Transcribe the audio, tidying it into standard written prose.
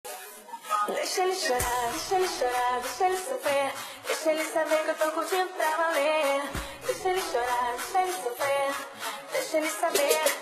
Deixa ele chorar, deixa ele chorar, deixa ele sofrer. Deixa ele saber que eu tô curtindo pra valer. Deixa ele chorar, deixa ele sofrer. Deixa ele saber.